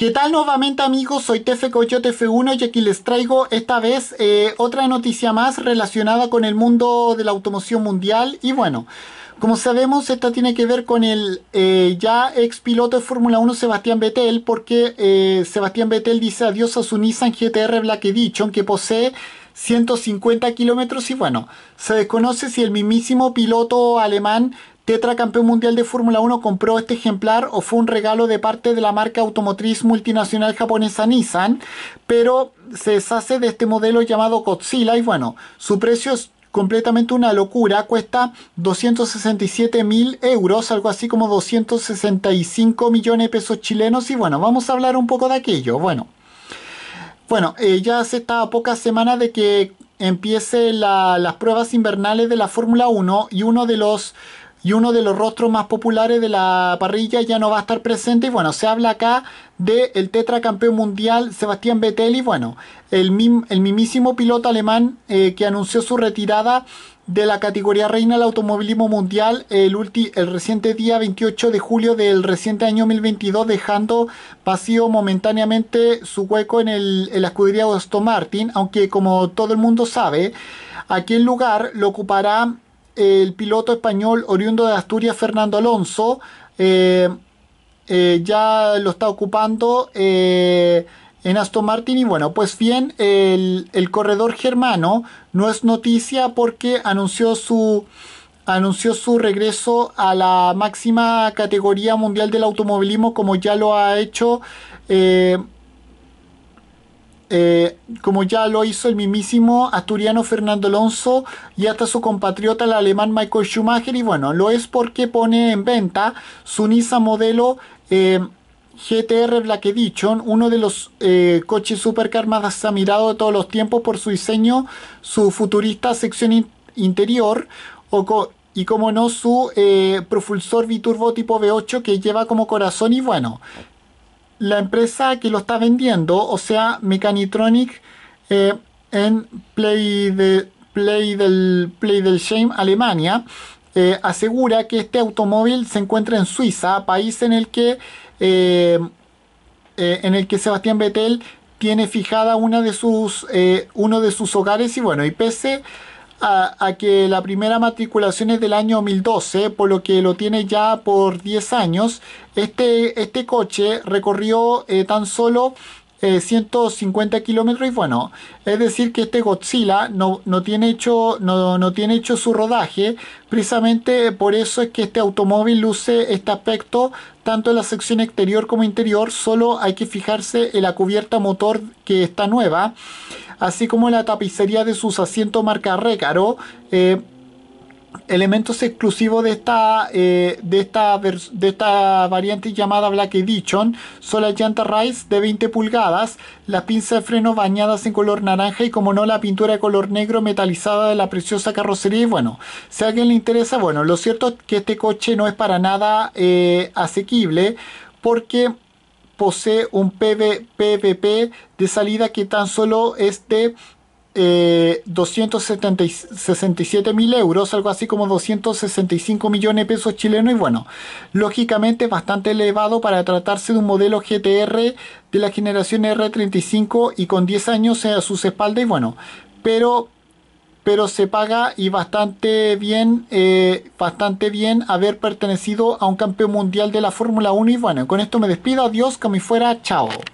¿Qué tal nuevamente amigos? Soy Tefe Coyote F1 y aquí les traigo esta vez otra noticia más relacionada con el mundo de la automoción mundial. Y bueno, como sabemos, esta tiene que ver con el ya ex piloto de Fórmula 1 Sebastián Vettel, porque Sebastián Vettel dice adiós a su Nissan GT-R Black Edition, que posee 150 kilómetros. Y bueno, se desconoce si el mismísimo piloto alemán tetracampeón mundial de Fórmula 1 compró este ejemplar o fue un regalo de parte de la marca automotriz multinacional japonesa Nissan, pero se deshace de este modelo llamado Godzilla. Y bueno, su precio es completamente una locura, cuesta 267.000 euros, algo así como 265 millones de pesos chilenos. Y bueno, vamos a hablar un poco de aquello. Bueno, ya hace esta pocas semanas de que empiece las pruebas invernales de la Fórmula 1 y uno de los rostros más populares de la parrilla ya no va a estar presente. Y bueno, se habla acá del tetracampeón mundial Sebastián Vettel. Y bueno, el mismísimo piloto alemán que anunció su retirada de la categoría reina del automovilismo mundial el reciente día 28 de julio del reciente año 2022, dejando vacío momentáneamente su hueco en la escudería de Aston Martin, aunque como todo el mundo sabe, aquel lugar lo ocupará el piloto español oriundo de Asturias, Fernando Alonso. Ya lo está ocupando en Aston Martin. Y bueno, pues bien, el corredor germano no es noticia porque anunció su regreso a la máxima categoría mundial del automovilismo, como ya lo ha hecho como ya lo hizo el mismísimo asturiano Fernando Alonso y hasta su compatriota el alemán Michael Schumacher. Y bueno, lo es porque pone en venta su Nissan modelo GT-R Black Edition, uno de los coches supercar más admirados de todos los tiempos por su diseño, su futurista sección interior y como no su propulsor biturbo tipo V8 que lleva como corazón. Y bueno, la empresa que lo está vendiendo, o sea, Mechanitronic, en Playdelsheim, Alemania, asegura que este automóvil se encuentra en Suiza, país en el que Sebastián Vettel tiene fijada uno de sus hogares. Y bueno, y pese a que la primera matriculación es del año 2012, por lo que lo tiene ya por 10 años, este coche recorrió tan solo 150 kilómetros. Y bueno, es decir que este Godzilla no tiene hecho su rodaje. Precisamente por eso es que este automóvil luce este aspecto tanto en la sección exterior como interior. Solo hay que fijarse en la cubierta motor, que está nueva, así como en la tapicería de sus asientos marca Recaro. Elementos exclusivos de esta variante llamada Black Edition son las llantas Rise de 20 pulgadas, las pinzas de freno bañadas en color naranja y, como no, la pintura de color negro metalizada de la preciosa carrocería. Y bueno, si a alguien le interesa, bueno, lo cierto es que este coche no es para nada asequible, porque posee un PVP de salida que tan solo es de 267.000 euros, algo así como 265 millones de pesos chilenos. Y bueno, lógicamente es bastante elevado para tratarse de un modelo GTR de la generación R35 y con 10 años a sus espaldas. Y bueno, pero se paga, y bastante bien haber pertenecido a un campeón mundial de la Fórmula 1. Y bueno, con esto me despido, adiós, que me fuera, chao.